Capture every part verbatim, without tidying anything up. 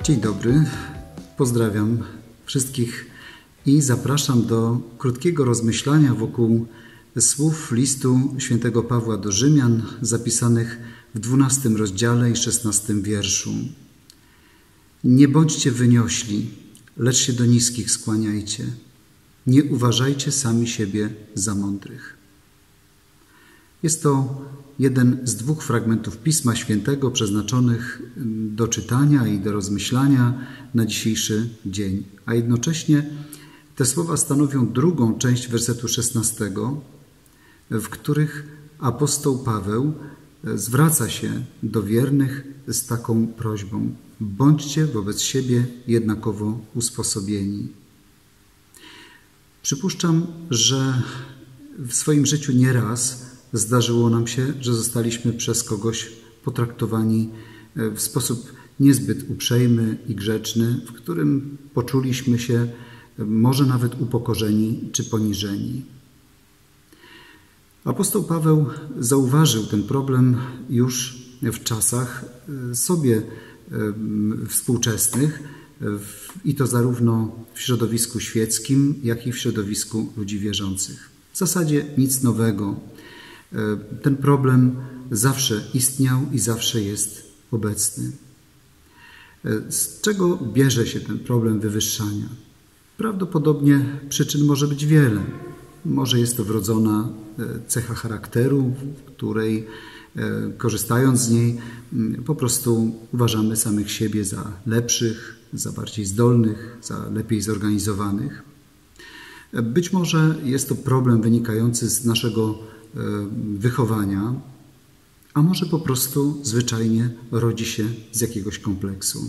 Dzień dobry, pozdrawiam wszystkich i zapraszam do krótkiego rozmyślania wokół słów listu świętego Pawła do Rzymian zapisanych w dwunastym rozdziale i szesnastym wierszu. Nie bądźcie wyniośli, lecz się do niskich skłaniajcie. Nie uważajcie sami siebie za mądrych. Jest to jeden z dwóch fragmentów Pisma Świętego przeznaczonych do czytania i do rozmyślania na dzisiejszy dzień. A jednocześnie te słowa stanowią drugą część wersetu szesnastego, w których apostoł Paweł zwraca się do wiernych z taką prośbą: bądźcie wobec siebie jednakowo usposobieni. Przypuszczam, że w swoim życiu nieraz zdarzyło nam się, że zostaliśmy przez kogoś potraktowani w sposób niezbyt uprzejmy i grzeczny, w którym poczuliśmy się może nawet upokorzeni czy poniżeni. Apostoł Paweł zauważył ten problem już w czasach sobie współczesnych i to zarówno w środowisku świeckim, jak i w środowisku ludzi wierzących. W zasadzie nic nowego. Ten problem zawsze istniał i zawsze jest obecny. Z czego bierze się ten problem wywyższania? Prawdopodobnie przyczyn może być wiele. Może jest to wrodzona cecha charakteru, w której korzystając z niej po prostu uważamy samych siebie za lepszych, za bardziej zdolnych, za lepiej zorganizowanych. Być może jest to problem wynikający z naszego wychowania, a może po prostu zwyczajnie rodzi się z jakiegoś kompleksu.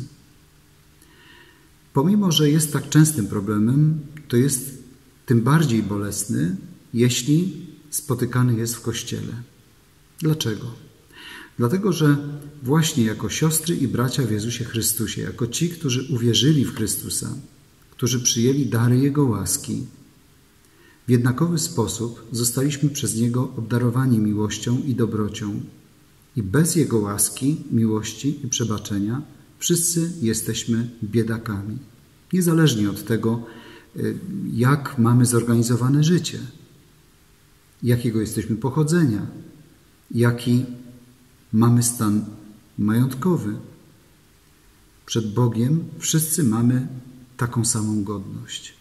Pomimo że jest tak częstym problemem, to jest tym bardziej bolesny, jeśli spotykany jest w Kościele. Dlaczego? Dlatego, że właśnie jako siostry i bracia w Jezusie Chrystusie, jako ci, którzy uwierzyli w Chrystusa, którzy przyjęli dary Jego łaski, w jednakowy sposób zostaliśmy przez Niego obdarowani miłością i dobrocią. I bez Jego łaski, miłości i przebaczenia wszyscy jesteśmy biedakami. Niezależnie od tego, jak mamy zorganizowane życie, jakiego jesteśmy pochodzenia, jaki mamy stan majątkowy. Przed Bogiem wszyscy mamy taką samą godność.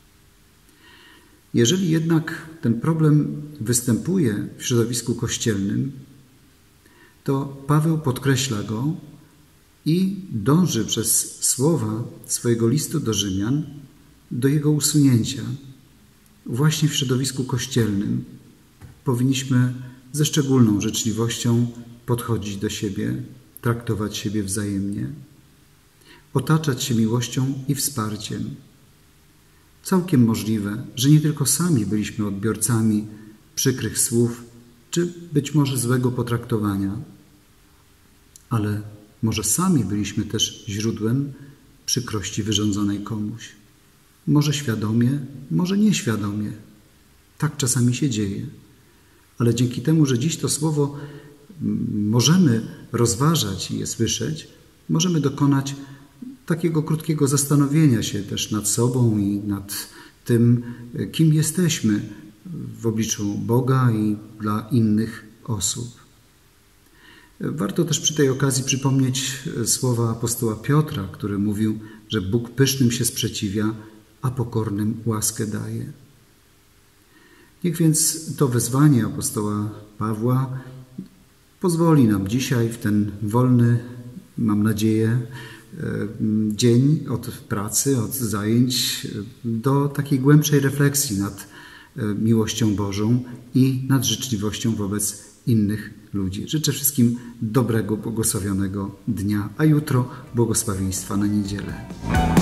Jeżeli jednak ten problem występuje w środowisku kościelnym, to Paweł podkreśla go i dąży przez słowa swojego listu do Rzymian do jego usunięcia. Właśnie w środowisku kościelnym powinniśmy ze szczególną życzliwością podchodzić do siebie, traktować siebie wzajemnie, otaczać się miłością i wsparciem. Całkiem możliwe, że nie tylko sami byliśmy odbiorcami przykrych słów, czy być może złego potraktowania, ale może sami byliśmy też źródłem przykrości wyrządzonej komuś. Może świadomie, może nieświadomie. Tak czasami się dzieje. Ale dzięki temu, że dziś to słowo możemy rozważać i je słyszeć, możemy dokonać takiego krótkiego zastanowienia się też nad sobą i nad tym, kim jesteśmy w obliczu Boga i dla innych osób. Warto też przy tej okazji przypomnieć słowa apostoła Piotra, który mówił, że Bóg pysznym się sprzeciwia, a pokornym łaskę daje. Niech więc to wezwanie apostoła Pawła pozwoli nam dzisiaj w ten wolny, mam nadzieję, dzień od pracy, od zajęć do takiej głębszej refleksji nad miłością Bożą i nad życzliwością wobec innych ludzi. Życzę wszystkim dobrego, błogosławionego dnia, a jutro błogosławieństwa na niedzielę.